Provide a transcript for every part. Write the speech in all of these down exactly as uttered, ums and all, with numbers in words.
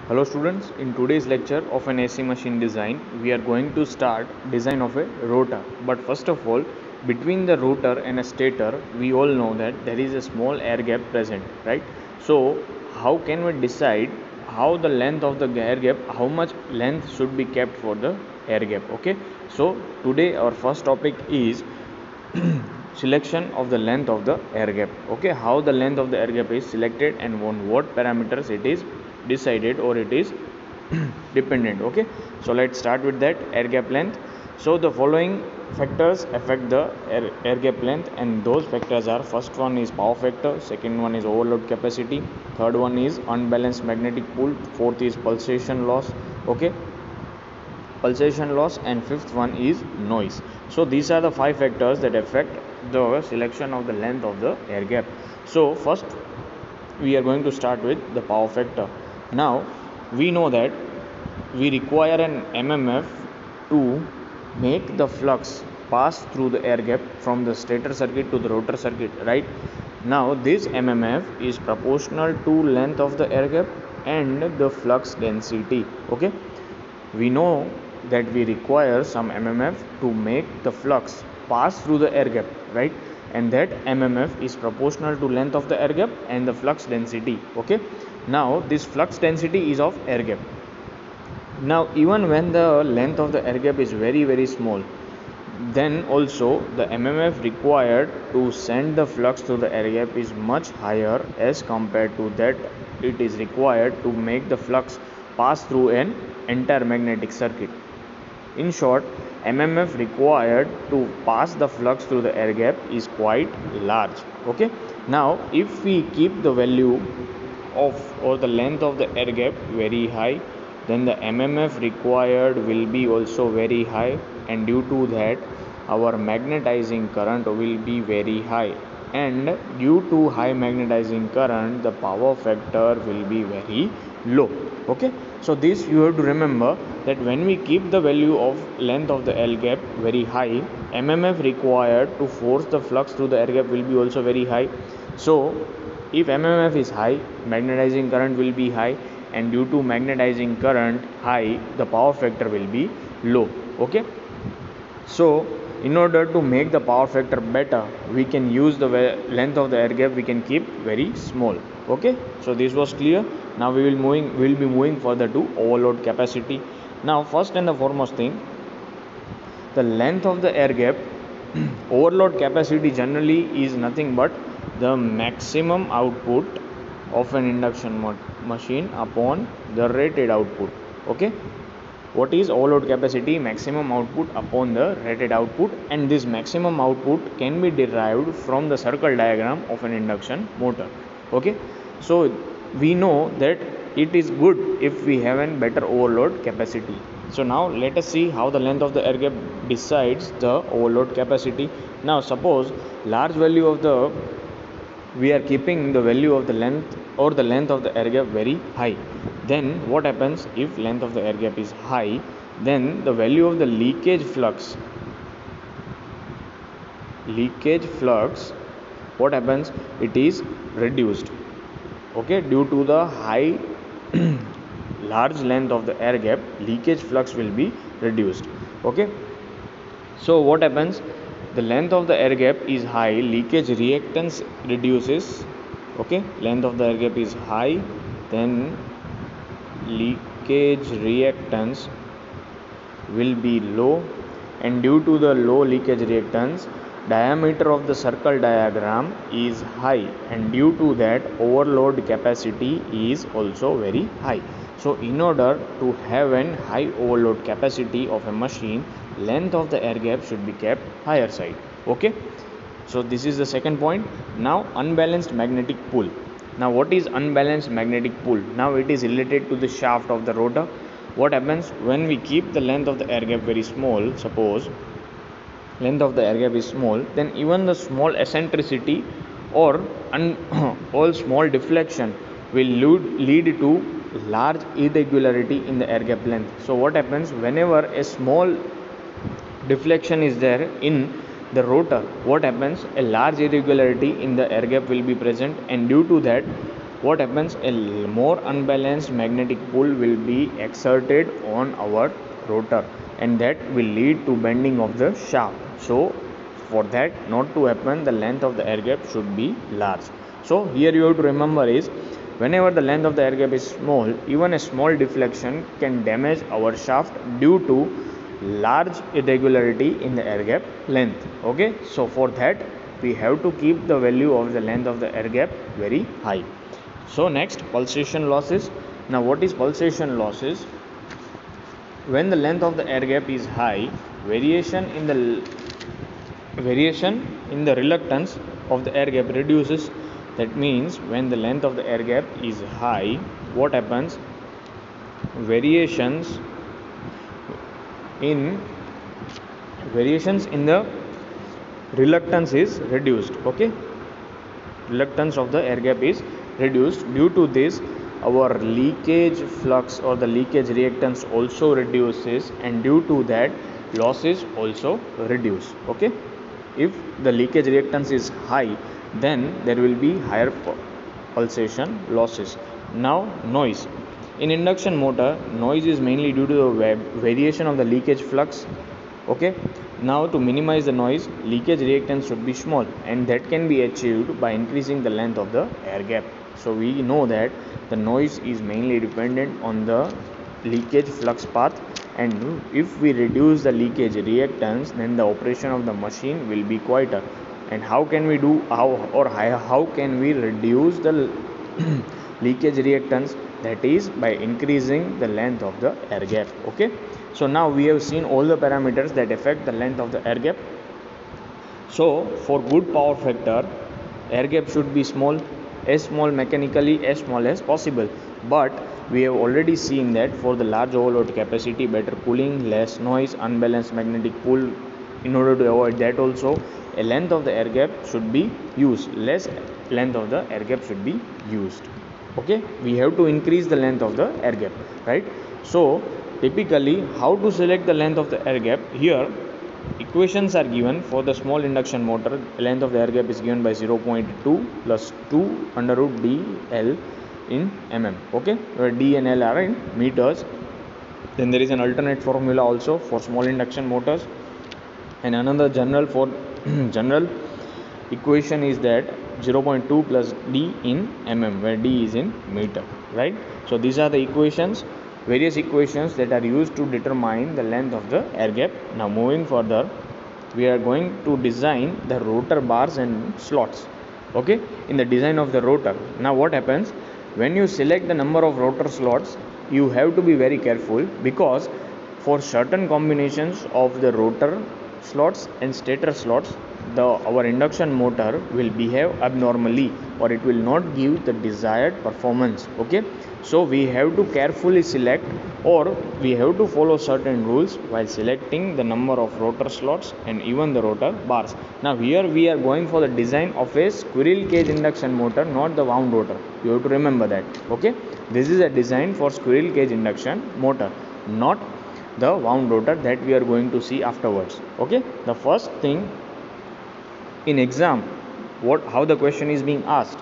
Hello students, in today's lecture of an A C machine design, we are going to start design of a rotor. But first of all, between the rotor and a stator, we all know that there is a small air gap present, right? So how can we decide how the length of the air gap, how much length should be kept for the air gap, okay? So today our first topic is selection of the length of the air gap, okay, how the length of the air gap is selected and on what parameters it is decided or it is dependent. Okay, so let's start with that air gap length. So the following factors affect the air, air gap length, and those factors are: first one is power factor, second one is overload capacity, third one is unbalanced magnetic pull, fourth is pulsation loss, okay, pulsation loss, and fifth one is noise. So these are the five factors that affect the selection of the length of the air gap. So first we are going to start with the power factor. Now we know that we require an M M F to make the flux pass through the air gap from the stator circuit to the rotor circuit, right? Now this M M F is proportional to length of the air gap and the flux density. Okay, we know that we require some M M F to make the flux pass through the air gap, right? And that M M F is proportional to length of the air gap and the flux density. Okay, now this flux density is of air gap. Now even when the length of the air gap is very very small, then also the M M F required to send the flux to the air gap is much higher as compared to that it is required to make the flux pass through an entire magnetic circuit. In short, M M F required to pass the flux through the air gap is quite large. Okay, now if we keep the value of or the length of the air gap very high, then the M M F required will be also very high, and due to that our magnetizing current will be very high, and due to high magnetizing current the power factor will be very low. Okay, so this you have to remember that when we keep the value of length of the air gap very high, M M F required to force the flux through the air gap will be also very high. So if M M F is high, magnetizing current will be high, and due to magnetizing current high, the power factor will be low. Okay, so in order to make the power factor better, we can use the length of the air gap we can keep very small. Okay, so this was clear. Now we will moving we will be moving further to overload capacity. Now first and the foremost thing, the length of the air gap overload capacity generally is nothing but the maximum output of an induction machine upon the rated output. Okay, what is overload capacity? Maximum output upon the rated output, and this maximum output can be derived from the circle diagram of an induction motor. Okay, so we know that it is good if we have a better overload capacity. So now let us see how the length of the air gap decides the overload capacity. Now suppose large value of the we are keeping the value of the length or the length of the air gap very high. Then what happens if length of the air gap is high? Then the value of the leakage flux leakage flux what happens? It is reduced. Okay, due to the high large length of the air gap, leakage flux will be reduced. Okay, so what happens? The length of the air gap is high, leakage reactance reduces. Okay, length of the air gap is high, then leakage reactance will be low, and due to the low leakage reactance, diameter of the circle diagram is high, and due to that overload capacity is also very high. So in order to have an high overload capacity of a machine, length of the air gap should be kept higher side. Okay, so this is the second point. Now unbalanced magnetic pull. Now what is unbalanced magnetic pull? Now it is related to the shaft of the rotor. What happens when we keep the length of the air gap very small? Suppose length of the air gap is small, then even the small eccentricity or un- all small deflection will lead to large irregularity in the air gap length. So what happens whenever a small deflection is there in the rotor? What happens? A large irregularity in the air gap will be present, and due to that what happens? A more unbalanced magnetic pull will be exerted on our rotor, and that will lead to bending of the shaft. So for that not to happen, the length of the air gap should be large. So here you have to remember is, whenever the length of the air gap is small, even a small deflection can damage our shaft due to large irregularity in the air gap length. Okay, so for that we have to keep the value of the length of the air gap very high. So next, pulsation losses. Now what is pulsation losses? When the length of the air gap is high, variation in the variation in the reluctance of the air gap reduces. That means when the length of the air gap is high, what happens? Variations in variations in the reluctance is reduced. Okay, reluctance of the air gap is reduced. Due to this, our leakage flux or the leakage reactance also reduces, and due to that losses also reduce. Okay, if the leakage reactance is high, then there will be higher pulsation losses. Now noise. In induction motor, noise is mainly due to the variation of the leakage flux. Okay, now to minimize the noise, leakage reactance should be small, and that can be achieved by increasing the length of the air gap. So we know that the noise is mainly dependent on the leakage flux path, and if we reduce the leakage reactance, then the operation of the machine will be quieter. And how can we do how or how can we reduce the leakage reactance? That is by increasing the length of the air gap. Okay, so now we have seen all the parameters that affect the length of the air gap. So for good power factor, air gap should be small, as small mechanically as small as possible. But we have already seen that for the large overload capacity, better cooling, less noise, unbalanced magnetic pull. In order to avoid that also, a length of the air gap should be used, less length of the air gap should be used. Okay, we have to increase the length of the air gap, right? So typically, how to select the length of the air gap? Here equations are given. For the small induction motor, length of the air gap is given by zero point two plus two under root D L in mm. Okay, where D and L are in meters. Then there is an alternate formula also for small induction motors, and another general for general equation is that zero point two plus D in mm, where D is in meter, right? So these are the equations, various equations that are used to determine the length of the air gap. Now moving further, we are going to design the rotor bars and slots. Okay, in the design of the rotor, now what happens? When you select the number of rotor slots, you have to be very careful, because for certain combinations of the rotor slots and stator slots, the our induction motor will behave abnormally, or it will not give the desired performance. Okay, so we have to carefully select, or we have to follow certain rules while selecting the number of rotor slots and even the rotor bars. Now here we are going for the design of a squirrel cage induction motor, not the wound rotor. You have to remember that. Okay, this is a design for squirrel cage induction motor, not the wound rotor that we are going to see afterwards. Okay, the first thing in exam, what how the question is being asked,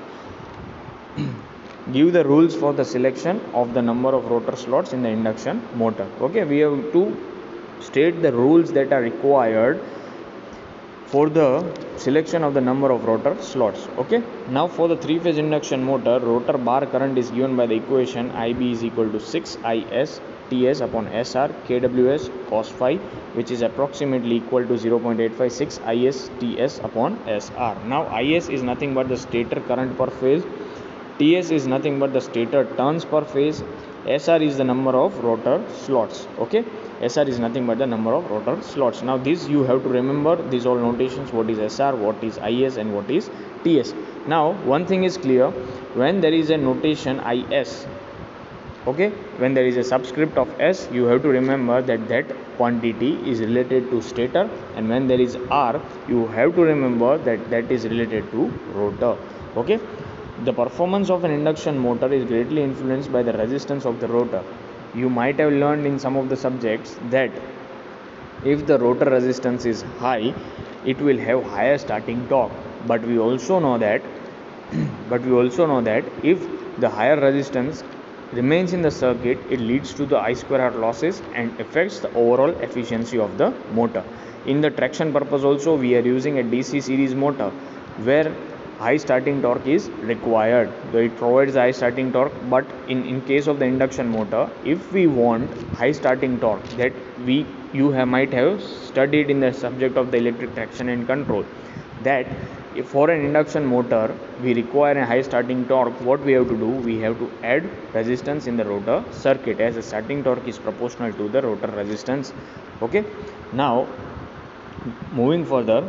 give the rules for the selection of the number of rotor slots in the induction motor. Okay, we have to state the rules that are required for the selection of the number of rotor slots. Okay, now for the three phase induction motor, rotor bar current is given by the equation I B is equal to six I S T S upon S R K W S cos phi, which is approximately equal to zero point eight five six I S T S upon S R. Now I S is nothing but the stator current per phase, T S is nothing but the stator turns per phase, S R is the number of rotor slots. Okay, S R is nothing but the number of rotor slots. Now this you have to remember these all notations, what is S R, what is I S, and what is T S. Now one thing is clear, when there is a notation I S, okay, when there is a subscript of S, you have to remember that that quantity is related to stator, and when there is R, you have to remember that that is related to rotor. Okay, the performance of an induction motor is greatly influenced by the resistance of the rotor. You might have learned in some of the subjects that if the rotor resistance is high, it will have higher starting torque. But we also know that but we also know that if the higher resistance remains in the circuit, it leads to the I square R losses and affects the overall efficiency of the motor. In the traction purpose also, we are using a D C series motor where high starting torque is required. So it provides high starting torque, but in, in case of the induction motor, if we want high starting torque, that we you have, might have studied in the subject of the electric traction and control, that if for an induction motor we require a high starting torque, what we have to do, we have to add resistance in the rotor circuit, as the starting torque is proportional to the rotor resistance. Okay, now moving further,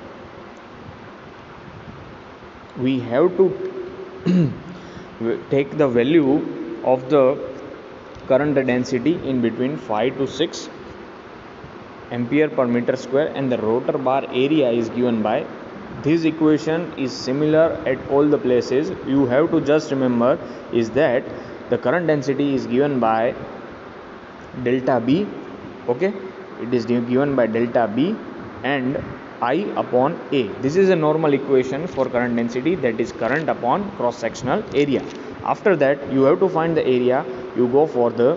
we have to take the value of the current density in between five to six ampere per meter square, and the rotor bar area is given by this equation. Is similar at all the places. You have to just remember is that the current density is given by delta B. Okay, it is given by delta B and I upon A. This is a normal equation for current density, that is current upon cross sectional area. After that, you have to find the area, you go for the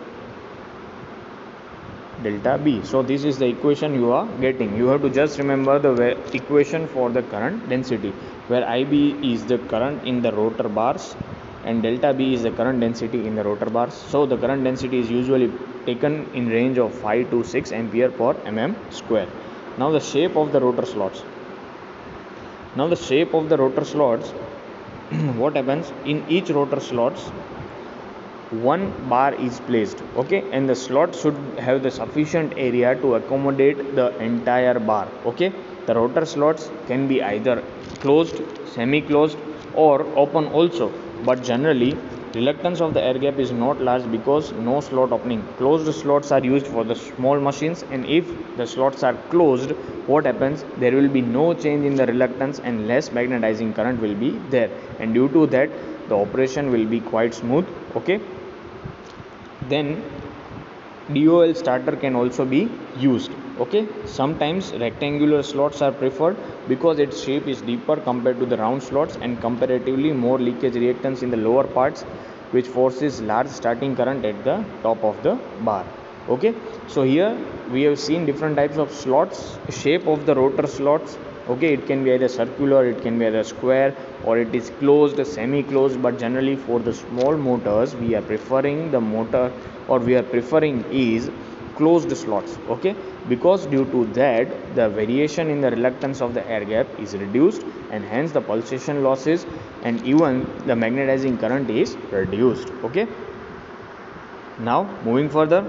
delta B. So this is the equation you are getting. You have to just remember the equation for the current density, where I B is the current in the rotor bars and delta B is the current density in the rotor bars. So the current density is usually taken in range of five to six ampere per mm square. Now the shape of the rotor slots. Now the shape of the rotor slots, what happens, in each rotor slots one bar is placed. Okay, and the slot should have the sufficient area to accommodate the entire bar. Okay, the rotor slots can be either closed, semi-closed or open also, but generally reluctance of the air gap is not large because no slot opening. Closed slots are used for the small machines, and if the slots are closed, what happens, there will be no change in the reluctance and less magnetizing current will be there, and due to that the operation will be quite smooth. Okay, then D O L starter can also be used. Okay, sometimes rectangular slots are preferred because its shape is deeper compared to the round slots and comparatively more leakage reactance in the lower parts, which forces large starting current at the top of the bar. Okay, so here we have seen different types of slots, shape of the rotor slots. Okay, it can be either circular, it can be either square, or it is closed, semi-closed, but generally for the small motors we are preferring the motor or we are preferring is closed slots. Okay, because due to that the variation in the reluctance of the air gap is reduced and hence the pulsation losses and even the magnetizing current is reduced. Okay, now moving further,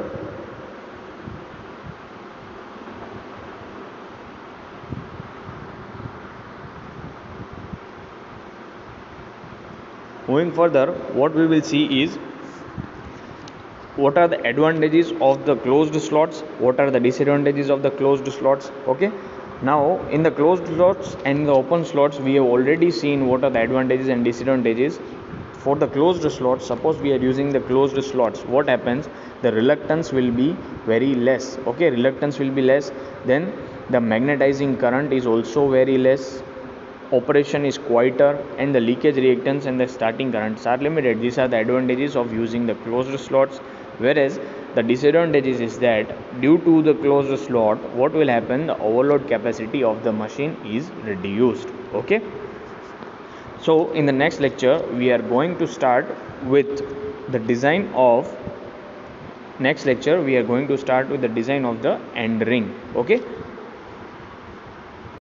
moving further what we will see is what are the advantages of the closed slots, what are the disadvantages of the closed slots. Okay, now in the closed slots and the open slots we have already seen what are the advantages and disadvantages. For the closed slots, suppose we are using the closed slots, what happens, the reluctance will be very less. Okay, reluctance will be less, then the magnetizing current is also very less, operation is quieter, and the leakage reactance and the starting currents are limited. These are the advantages of using the closed slots. Whereas the disadvantages is that due to the closed slot, what will happen, the overload capacity of the machine is reduced. Okay, so in the next lecture we are going to start with the design of next lecture we are going to start with the design of the end ring. Okay,